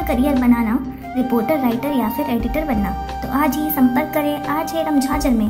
Career बनाना, reporter, writer या फिर editor बनना, तो आज ही संपर्क करें RJRM झाझर में।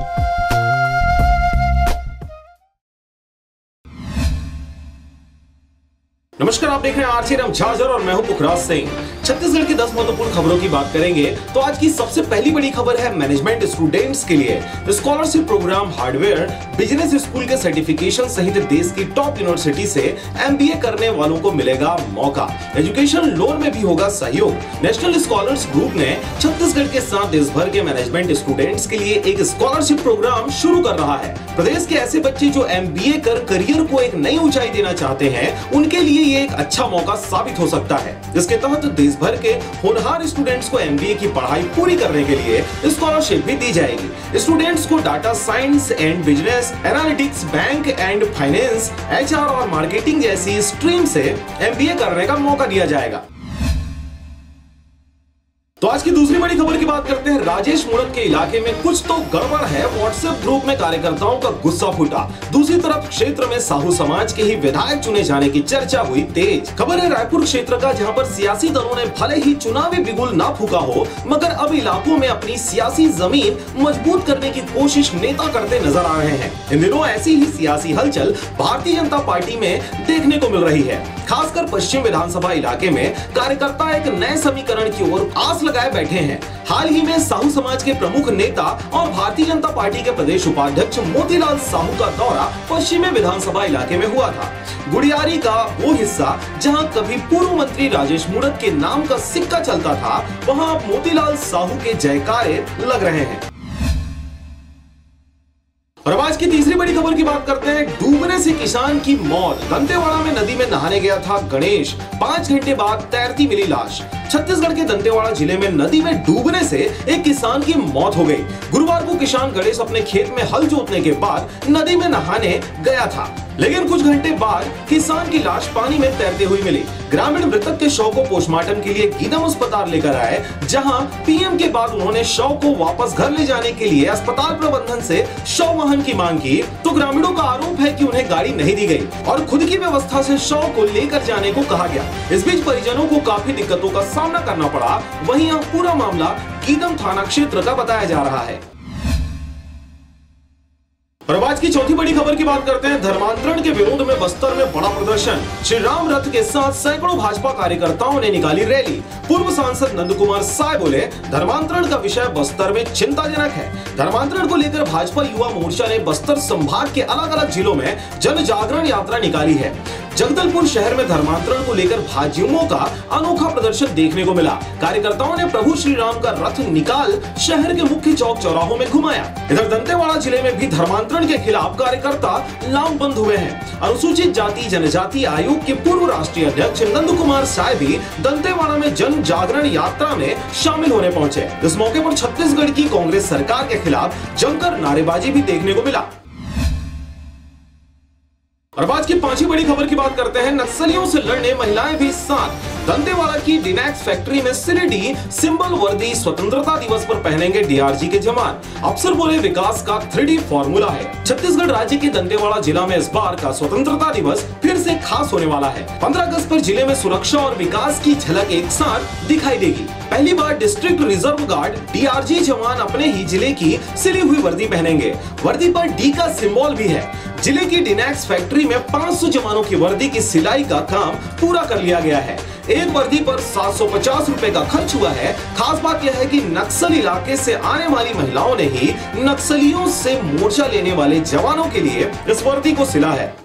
नमस्कार, आप देख रहे हैं RJRM झाझर और मैं हूं पुखराज सिंह। छत्तीसगढ़ की 10 महत्वपूर्ण खबरों की बात करेंगे तो आज की सबसे पहली बड़ी खबर है मैनेजमेंट स्टूडेंट्स के लिए scholarship program hardware business school के सर्टिफिकेशन सहित देश की टॉप यूनिवर्सिटी से MBA करने वालों को मिलेगा मौका। एजुकेशन लोन में भी होगा सहयोग। नेशनल स्कॉलर्स ग्रुप ने छत्तीसगढ़ के साथ देश भर के मैनेजमेंट स्टूडेंट्स के लिए एक स्कॉलरशिप प्रोग्राम शुरू कर रहा है। प्रदेश के ऐसे बच्चे जो MBA कर करियर को एक नई ऊंचाई देना चाहते हैं, उनके लिए ये एक अच्छा मौका साबित हो सकता है। इसके तहत देश भर के होनहार स्टूडेंट्स को MBA की पढ़ाई पूरी करने के लिए स्कॉलरशिप भी दी जाएगी। स्टूडेंट्स को data science and business, analytics, bank and finance, HR और मार्केटिंग जैसी स्ट्रीम से MBA करने का मौका दिया जाएगा। तो आज की दूसरी बड़ी खबर की बात करते हैं। राजेश मूणत के इलाके में कुछ तो गड़बड़ है। व्हाट्सएप ग्रुप में कार्यकर्ताओं का गुस्सा फूटा। दूसरी तरफ क्षेत्र में साहू समाज के ही विधायक चुने जाने की चर्चा हुई तेज। खबर है रायपुर क्षेत्र का, जहां पर सियासी दलों ने भले ही चुनावी बिगुल ना फूका हो, मगर अब इलाकों में अपनी सियासी जमीन मजबूत करने की कोशिश नेता करते नजर आ रहे हैं। इन दिनों ऐसी ही सियासी हलचल भारतीय जनता पार्टी में देखने को मिल रही है। खासकर पश्चिम विधानसभा इलाके में कार्यकर्ता एक नए समीकरण की ओर आस लगाए बैठे हैं। हाल ही में साहू समाज के प्रमुख नेता और भारतीय जनता पार्टी के प्रदेश उपाध्यक्ष मोतीलाल साहू का दौरा पश्चिमी विधानसभा इलाके में हुआ था। गुड़ियारी का वो हिस्सा जहां कभी पूर्व मंत्री राजेश मूणत के नाम का सिक्का चलता था, वहां अब मोतीलाल साहू के जयकारे लग रहे हैं। और अब आज की तीसरी बड़ी खबर की बात करते हैं। डूबने से किसान की मौत। दंतेवाड़ा में नदी में नहाने गया था गणेश, 5 घंटे बाद तैरती मिली लाश। छत्तीसगढ़ के दंतेवाड़ा जिले में नदी में डूबने से एक किसान की मौत हो गई। गुरुवार को किसान गणेश अपने खेत में हल जोतने के बाद नदी में नहाने गया था, लेकिन कुछ घंटे बाद किसान की लाश पानी में तैरते हुई मिली। ग्रामीण मृतक के शव को पोस्टमार्टम के लिए गीदम अस्पताल लेकर आए, जहां PM के बाद उन्होंने शव को वापस घर ले जाने के लिए अस्पताल प्रबंधन से शव वाहन की मांग की, तो ग्रामीणों का आरोप है कि उन्हें गाड़ी नहीं दी गई और खुद की व्यवस्था से शव को लेकर जाने को कहा गया। इस बीच परिजनों को काफी दिक्कतों का सामना करना पड़ा। वहीं यह पूरा मामला गीदम थाना क्षेत्र का बताया जा रहा है। और आज की चौथी बड़ी खबर की बात करते हैं। धर्मांतरण के विरोध में बस्तर में बड़ा प्रदर्शन। श्री राम रथ के साथ सैकड़ों भाजपा कार्यकर्ताओं ने निकाली रैली। पूर्व सांसद नंद कुमार साय बोले, धर्मांतरण का विषय बस्तर में चिंताजनक है। धर्मांतरण को लेकर भाजपा युवा मोर्चा ने बस्तर संभाग के अलग अलग जिलों में जन जागरण यात्रा निकाली है। जगदलपुर शहर में धर्मांतरण को लेकर भाजयुमों का अनोखा प्रदर्शन देखने को मिला। कार्यकर्ताओं ने प्रभु श्री राम का रथ निकाल शहर के मुख्य चौक चौराहों में घुमाया। इधर दंतेवाड़ा जिले में भी धर्मांतरण के खिलाफ कार्यकर्ता लामबंद हुए हैं। अनुसूचित जाति जनजाति आयोग के पूर्व राष्ट्रीय अध्यक्ष नंद कुमार साय भी दंतेवाड़ा में जन जागरण यात्रा में शामिल होने पहुंचे। इस मौके पर छत्तीसगढ़ की कांग्रेस सरकार के खिलाफ जमकर नारेबाजी भी देखने को मिला। और आज की पांचवी बड़ी खबर की बात करते हैं। नक्सलियों से लड़ने महिलाएं भी साथ। दंतेवाड़ा की डिनैक्स फैक्ट्री में सिलेडी सिंबल वर्दी स्वतंत्रता दिवस पर पहनेंगे DRG के जवान। अफसर बोले, विकास का 3D फॉर्मूला है। छत्तीसगढ़ राज्य के दंतेवाड़ा जिला में इस बार का स्वतंत्रता दिवस फिर से खास होने वाला है। 15 अगस्त पर जिले में सुरक्षा और विकास की झलक एक साथ दिखाई देगी। पहली बार डिस्ट्रिक्ट रिजर्व गार्ड DRG जवान अपने ही जिले की सिली हुई वर्दी पहनेंगे। वर्दी पर D का सिंबल भी है। जिले की डिनैक्स फैक्ट्री में 500 जवानों की वर्दी की सिलाई का काम पूरा कर लिया गया है। एक वर्दी पर 750 रुपए का खर्च हुआ है। खास बात यह है कि नक्सल इलाके से आने वाली महिलाओं ने ही नक्सलियों से मोर्चा लेने वाले जवानों के लिए इस वर्दी को सिला है।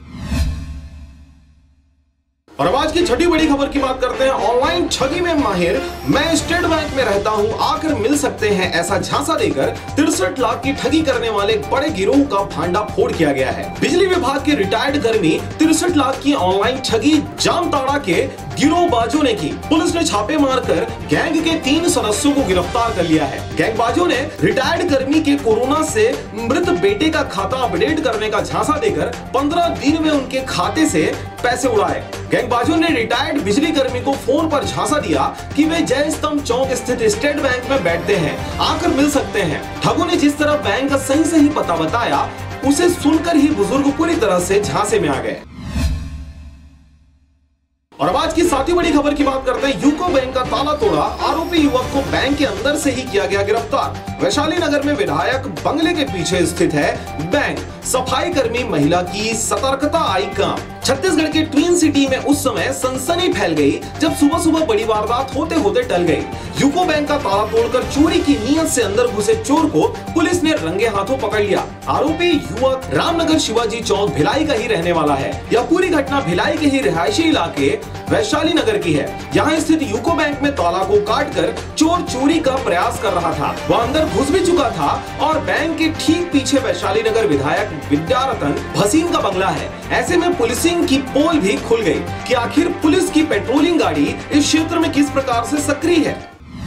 और अब आज की छठी बड़ी खबर की बात करते हैं। ऑनलाइन ठगी में माहिर, मैं स्टेट बैंक में रहता हूं, आकर मिल सकते हैं, ऐसा झांसा देकर 63 लाख की ठगी करने वाले बड़े गिरोह का भांडाफोड़ किया गया है। बिजली विभाग के रिटायर्ड कर्मी 63 लाख की ऑनलाइन ठगी जामताड़ा के गिरोहबाजों ने की। पुलिस ने छापे मारकर गैंग के 3 सदस्यों को गिरफ्तार कर लिया है। गैंगबाजों ने रिटायर्ड कर्मी के कोरोना से मृत बेटे का खाता अपडेट करने का झांसा देकर 15 दिन में उनके खाते से पैसे उड़ाए। गैंगबाजों ने रिटायर्ड बिजली कर्मी को फोन पर झांसा दिया कि वे जय स्तंभ चौक स्थित स्टेट बैंक में बैठते हैं, आकर मिल सकते हैं। ठगों ने जिस तरह बैंक का सही पता बताया, उसे सुनकर ही बुजुर्ग पूरी तरह से झांसे में आ गए। और अब आज की सातवीं बड़ी खबर की बात करते हैं। यूको बैंक का ताला तोड़ा, आरोपी युवक को बैंक के अंदर से ही किया गया गिरफ्तार। वैशाली नगर में विधायक बंगले के पीछे स्थित है बैंक। सफाई कर्मी महिला की सतर्कता आई काम। छत्तीसगढ़ के ट्विन सिटी में उस समय सनसनी फैल गई जब सुबह सुबह बड़ी वारदात होते होते टल गई। यूको बैंक का ताला तोड़कर चोरी की नीयत से अंदर घुसे चोर को पुलिस ने रंगे हाथों पकड़ लिया। आरोपी युवक रामनगर शिवाजी चौक भिलाई का ही रहने वाला है। यह पूरी घटना भिलाई के ही रिहायशी इलाके वैशाली नगर की है। यहाँ स्थित यूको बैंक में ताला को काटकर चोर चोरी का प्रयास कर रहा था। वह अंदर घुस भी चुका था और बैंक के ठीक पीछे वैशाली नगर विधायक विद्यारतन भसीन का बंगला है। ऐसे में पुलिसिंग की पोल भी खुल गई कि आखिर पुलिस की पेट्रोलिंग गाड़ी इस क्षेत्र में किस प्रकार से सक्रिय है।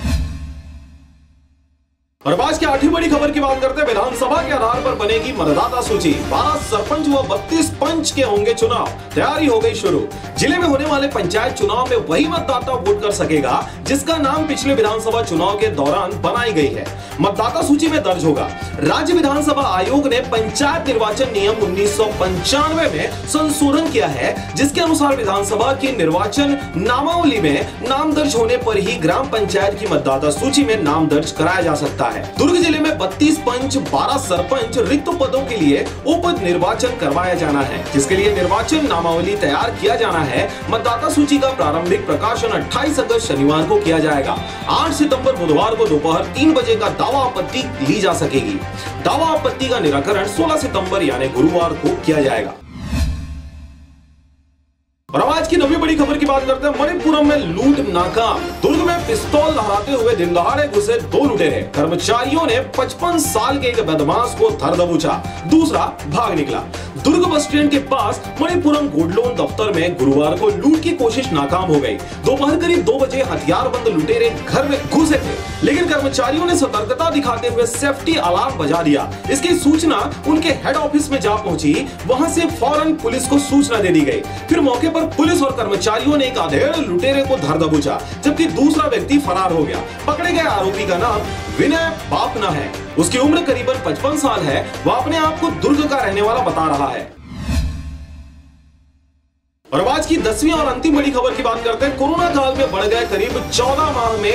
और आज की आठवीं बड़ी खबर की बात करते हैं। विधानसभा के आधार पर बनेगी मतदाता सूची। 12 सरपंच व 32 पंच के होंगे चुनाव। तैयारी हो गई शुरू। जिले में होने वाले पंचायत चुनाव में वही मतदाता वोट कर सकेगा जिसका नाम पिछले विधानसभा चुनाव के दौरान बनाई गई है, मतदाता सूची में दर्ज होगा। राज्य विधानसभा आयोग ने पंचायत निर्वाचन नियम 1995 में संशोधन किया है, जिसके अनुसार विधानसभा की निर्वाचन नामावली में नाम दर्ज होने पर ही ग्राम पंचायत की मतदाता सूची में नाम दर्ज कराया जा सकता है। दुर्ग जिले में 32 पंच, 12 सरपंच रिक्त पदों के लिए उप निर्वाचन करवाया जाना है, जिसके लिए निर्वाचन नामावली तैयार किया जाना है। मतदाता सूची का प्रारंभिक प्रकाशन 28 अगस्त शनिवार को किया जाएगा। 8 सितंबर बुधवार को दोपहर 3 बजे का दावा आपत्ति ली जा सकेगी। दावा आपत्ति का निराकरण 16 सितंबर यानी गुरुवार को किया जाएगा। और आज की नवी बड़ी खबर की बात करते हैं। मणिपुरम में लूट नाकाम। दुर्ग में पिस्तौल लहराते हुए दिन दहाड़े घुसे 2 लुटेरे। कर्मचारियों ने 55 साल के एक बदमाश को धर दबोचा, दूसरा भाग निकला। दुर्ग बस स्टैंड के पास मणिपुरम गोल्ड लोन दफ्तर में गुरुवार को लूट की कोशिश नाकाम हो गई। दोपहर करीब 2 बजे हथियारबंद लुटेरे घर में घुसे थे, लेकिन कर्मचारियों ने सतर्कता दिखाते हुए सेफ्टी अलार्म बजा दिया। इसकी सूचना उनके हेड ऑफिस में जा पहुंची। वहां से फौरन पुलिस को सूचना दे दी गई। फिर मौके पर पुलिस और कर्मचारियों ने एक आधेड़ लुटेरे को धर दबोचा, जबकि दूसरा व्यक्ति फरार हो गया। पकड़े गए आरोपी का नाम विनय बापना है। उसकी उम्र करीबन 55 साल है। वह अपने आप को दुर्ग का रहने वाला बता रहा है। और आज की 10वीं और अंतिम बड़ी खबर की बात करते हैं। कोरोना काल में बढ़ गए करीब 14 माह में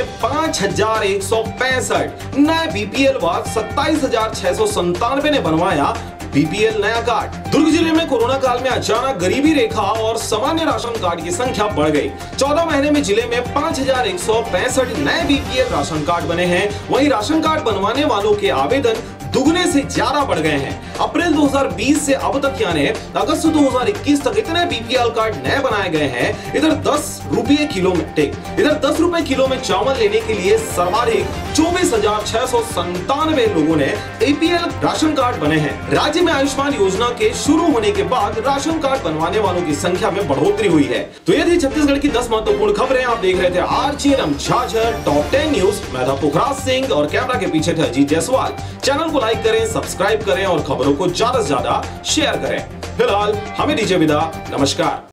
5165 नए बीपीएल व 27,697 ने बनवाया बीपीएल नया कार्ड। दुर्ग जिले में कोरोना काल में अचानक गरीबी रेखा और सामान्य राशन कार्ड की संख्या बढ़ गई। 14 महीने में जिले में 5165 नए बीपीएल राशन कार्ड बने हैं। वहीं राशन कार्ड बनवाने वालों के आवेदन दुगने से ज्यादा बढ़ गए हैं। अप्रैल 2020 से अब तक यानी अगस्त 2021 तक इतने बीपीएल कार्ड नए बनाए गए हैं। इधर 10 रुपये किलो में चावल लेने के लिए सर्वाधिक 24,697 लोगों ने एपीएल राशन कार्ड बने हैं। राज्य में आयुष्मान योजना के शुरू होने के बाद राशन कार्ड बनवाने वालों की संख्या में बढ़ोतरी हुई है। तो ये थी छत्तीसगढ़ की 10 महत्वपूर्ण खबरें। आप देख रहे थे आरजे झाझर टॉप 10 न्यूज। मैं था पुखराज सिंह और कैमरा के पीछे था अजीत जायसवाल। चैनल को लाइक करें, सब्सक्राइब करें और खबरों को ज्यादा से ज्यादा शेयर करें। फिलहाल हमें दीजिए विदा। नमस्कार।